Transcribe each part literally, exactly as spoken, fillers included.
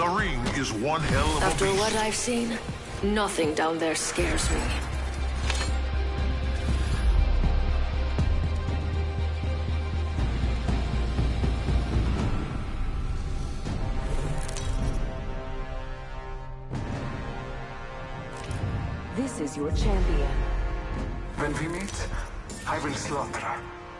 The ring is one hell of a After beast. what I've seen, nothing down there scares me. This is your champion. When we meet, I will slaughter her.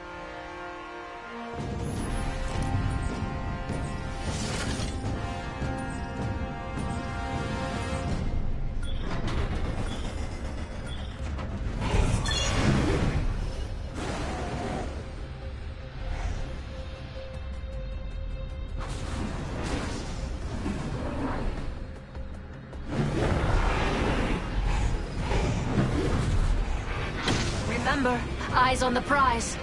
Remember, eyes on the prize.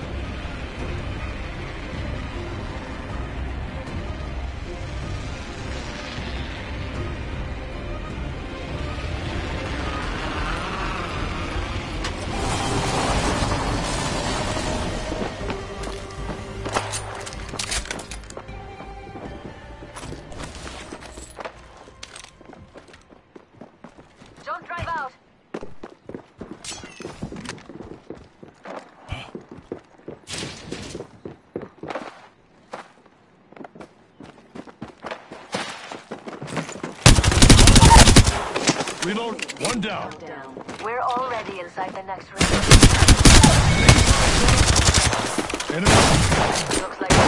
Don't drive out. Reload. One down. We're already inside the next ring. Enemy. Looks like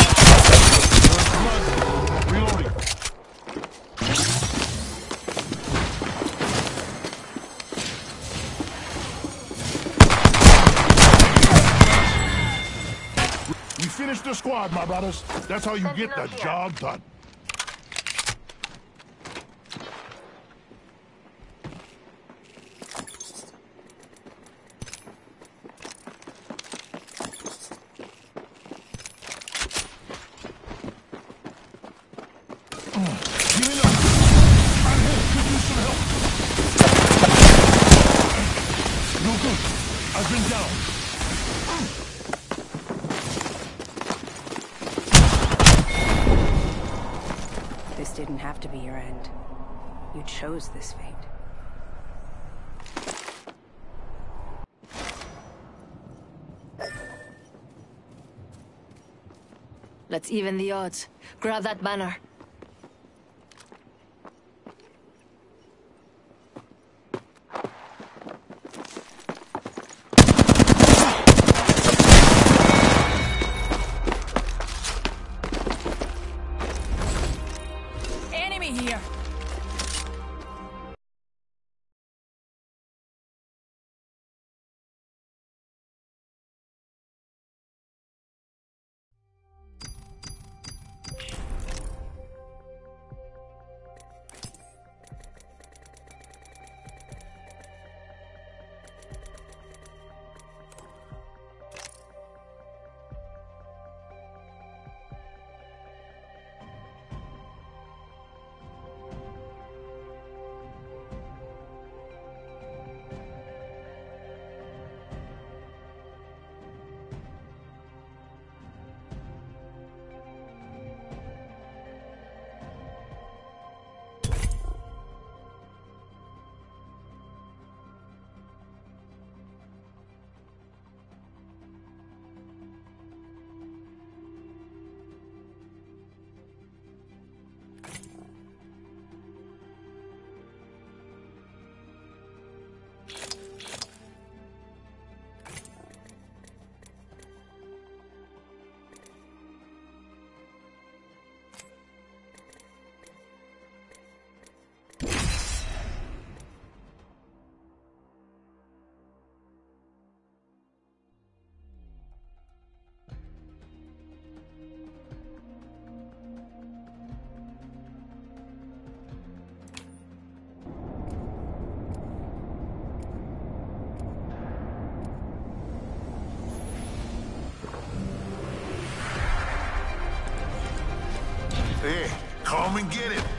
Blood. Reloading. We finished the squad, my brothers. That's how you get the job done. Give me up. I'm here. Could use some help. No good. I've been down. This didn't have to be your end. You chose this fate. Let's even the odds. Grab that banner. Enemy here! Hey, come and get it.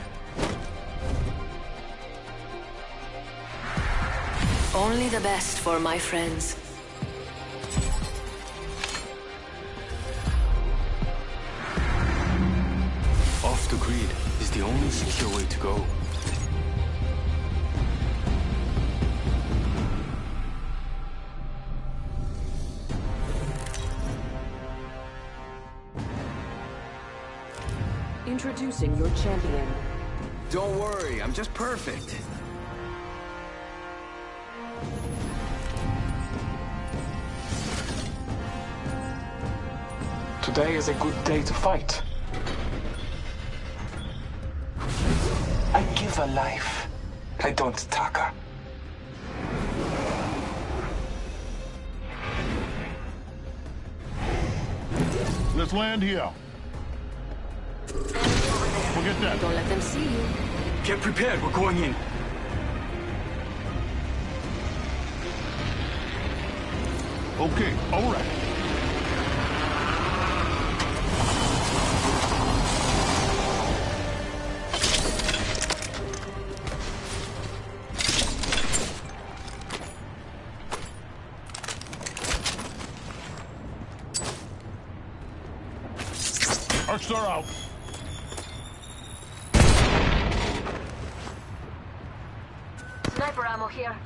Only the best for my friends. Off the grid is the only secure way to go. Introducing your champion. Don't worry, I'm just perfect. Today is a good day to fight. I give a life. I don't taka. Let's land here. Forget that. Don't let them see you. Get prepared, we're going in. Okay, all right. Arcs are out. Sniper ammo here.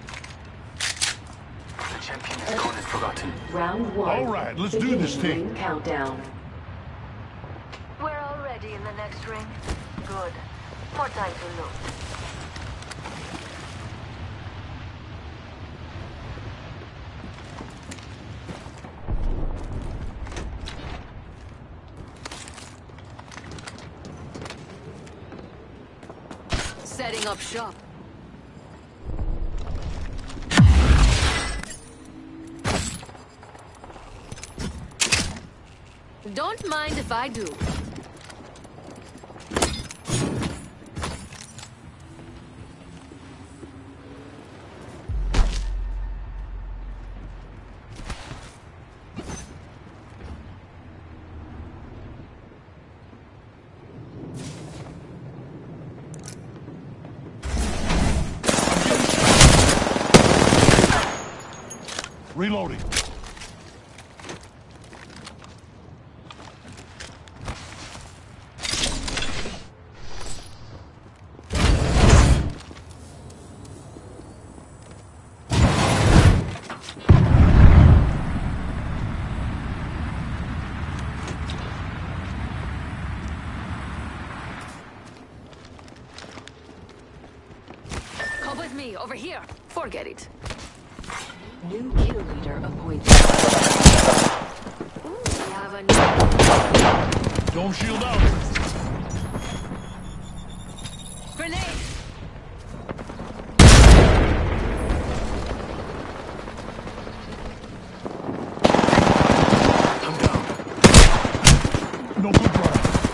The champion's icon is forgotten. Round one. All right, let's do this Beginning thing. ring countdown. We're already in the next ring. Good. More time to loot. Setting up shop. Don't mind if I do. Reloading. Come with me, over here. Forget it. New kill leader appointed. Ooh, we have a new... Dome shield out. Grenade! I'm down. No good drive.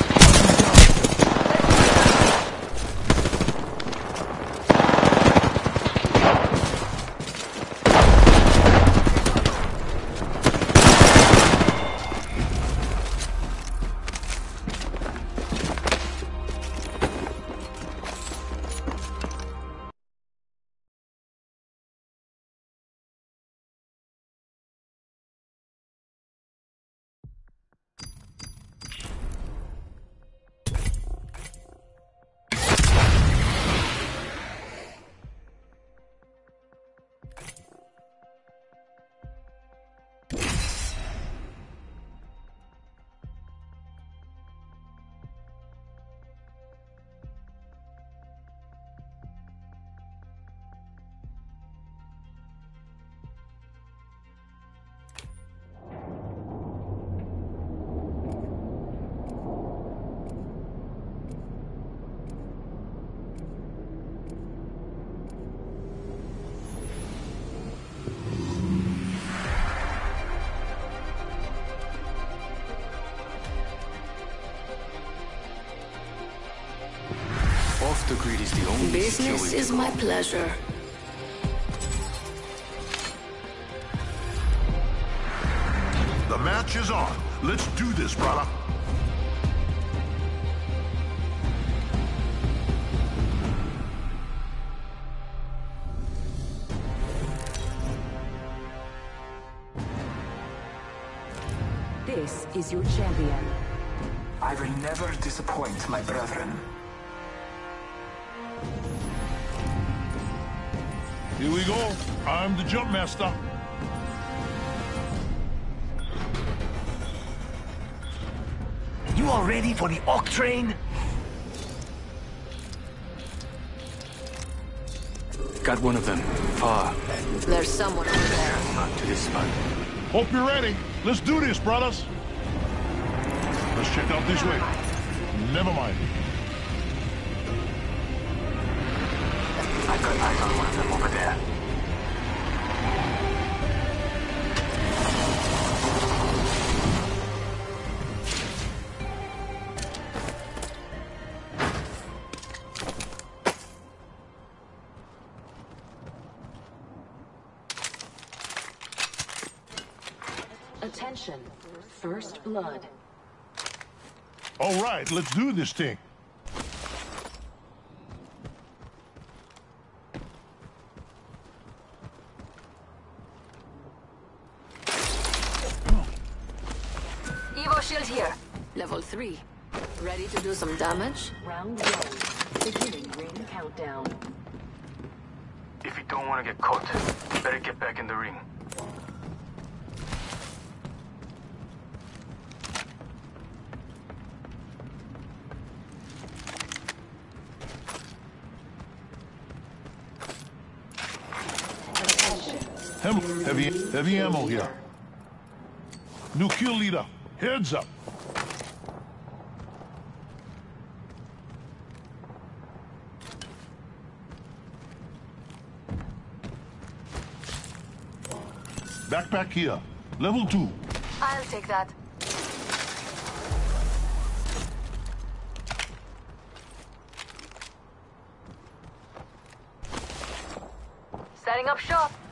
Off the grid is the only Business secure way is to my go. pleasure. The match is on. Let's do this, brother. This is your champion. I will never disappoint my brethren. Here we go. I'm the jump master. You all ready for the Orc train? Got one of them. Far. There's someone over there. Not to this spot. Hope you're ready. Let's do this, brothers. Let's check out this way. Never mind. I've got eyes on one of them over there. Attention. First blood. All right, let's do this thing. Evo shield here. Level three. Ready to do some damage? Round one. Beginning ring countdown. If you don't want to get caught, better get back in the ring. Hem heavy, heavy ammo here. New kill leader. Heads up. Backpack here. Level two. I'll take that. Setting up shop.